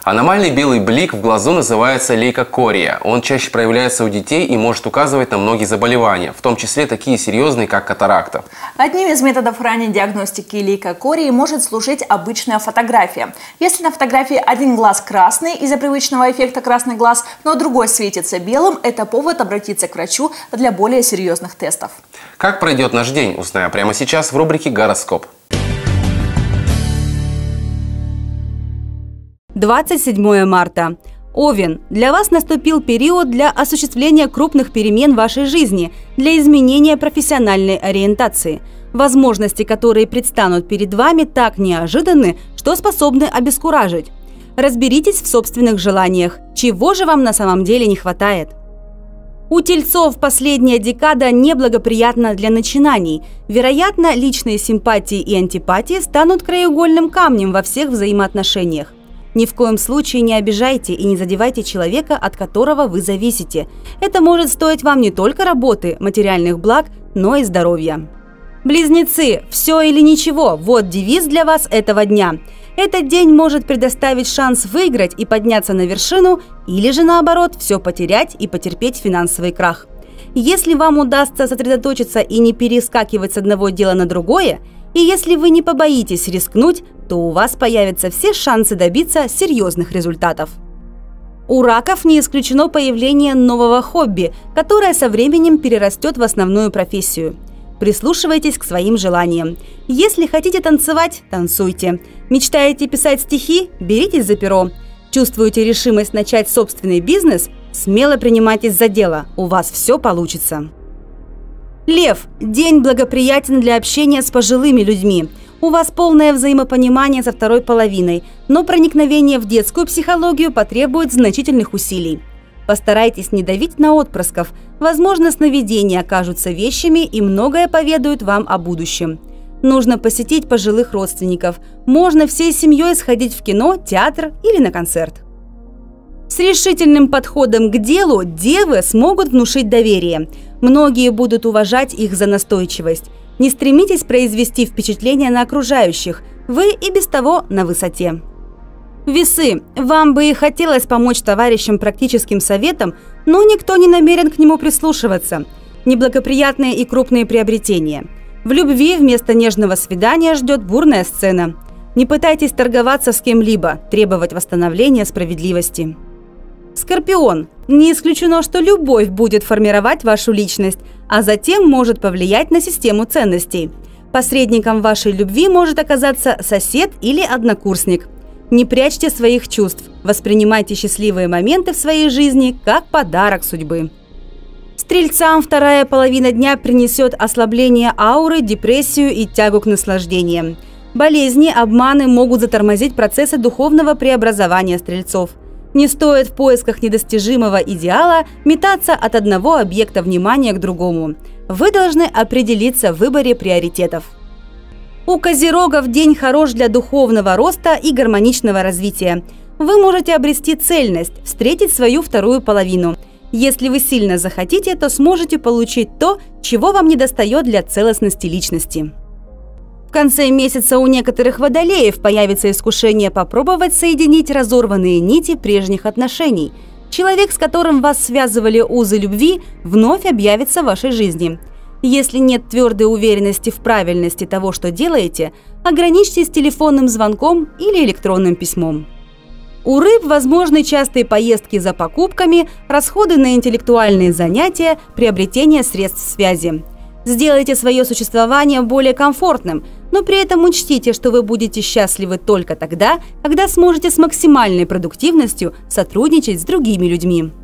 Аномальный белый блик в глазу называется лейкокория. Он чаще проявляется у детей и может указывать на многие заболевания, в том числе такие серьезные, как катаракта. Одним из методов ранней диагностики лейкокории может служить обычная фотография. Если на фотографии один глаз красный из-за привычного эффекта красный глаз, но другой светится белым, это повод обратиться к врачу для более серьезных тестов. Как пройдет наш день, узнаем прямо сейчас в рубрике «Гороскоп». 27 марта. Овен. Для вас наступил период для осуществления крупных перемен в вашей жизни, для изменения профессиональной ориентации. Возможности, которые предстанут перед вами, так неожиданны, что способны обескуражить. Разберитесь в собственных желаниях. Чего же вам на самом деле не хватает? У тельцов последняя декада неблагоприятна для начинаний. Вероятно, личные симпатии и антипатии станут краеугольным камнем во всех взаимоотношениях. Ни в коем случае не обижайте и не задевайте человека, от которого вы зависите. Это может стоить вам не только работы, материальных благ, но и здоровья. Близнецы, все или ничего – вот девиз для вас этого дня. Этот день может предоставить шанс выиграть и подняться на вершину, или же наоборот, все потерять и потерпеть финансовый крах. Если вам удастся сосредоточиться и не перескакивать с одного дела на другое, и если вы не побоитесь рискнуть, то у вас появятся все шансы добиться серьезных результатов. У раков не исключено появление нового хобби, которое со временем перерастет в основную профессию. Прислушивайтесь к своим желаниям. Если хотите танцевать – танцуйте. Мечтаете писать стихи – беритесь за перо. Чувствуете решимость начать собственный бизнес – смело принимайтесь за дело, у вас все получится. Лев. День благоприятен для общения с пожилыми людьми. У вас полное взаимопонимание со второй половиной, но проникновение в детскую психологию потребует значительных усилий. Постарайтесь не давить на отпрысков. Возможно, сновидения окажутся вещами и многое поведают вам о будущем. Нужно посетить пожилых родственников. Можно всей семьей сходить в кино, театр или на концерт. С решительным подходом к делу девы смогут внушить доверие. Многие будут уважать их за настойчивость. Не стремитесь произвести впечатление на окружающих. Вы и без того на высоте. Весы. Вам бы и хотелось помочь товарищам практическим советом, но никто не намерен к нему прислушиваться. Неблагоприятные и крупные приобретения. В любви вместо нежного свидания ждет бурная сцена. Не пытайтесь торговаться с кем-либо, требовать восстановления справедливости. Скорпион. Не исключено, что любовь будет формировать вашу личность, а затем может повлиять на систему ценностей. Посредником вашей любви может оказаться сосед или однокурсник. Не прячьте своих чувств, воспринимайте счастливые моменты в своей жизни как подарок судьбы. Стрельцам вторая половина дня принесет ослабление ауры, депрессию и тягу к наслаждениям. Болезни, обманы могут затормозить процессы духовного преобразования стрельцов. Не стоит в поисках недостижимого идеала метаться от одного объекта внимания к другому. Вы должны определиться в выборе приоритетов. У козерогов день хорош для духовного роста и гармоничного развития. Вы можете обрести цельность, встретить свою вторую половину. Если вы сильно захотите, то сможете получить то, чего вам недостает для целостности личности. В конце месяца у некоторых водолеев появится искушение попробовать соединить разорванные нити прежних отношений. Человек, с которым вас связывали узы любви, вновь объявится в вашей жизни. Если нет твердой уверенности в правильности того, что делаете, ограничьтесь телефонным звонком или электронным письмом. У рыб возможны частые поездки за покупками, расходы на интеллектуальные занятия, приобретение средств связи. Сделайте свое существование более комфортным, но при этом учтите, что вы будете счастливы только тогда, когда сможете с максимальной продуктивностью сотрудничать с другими людьми.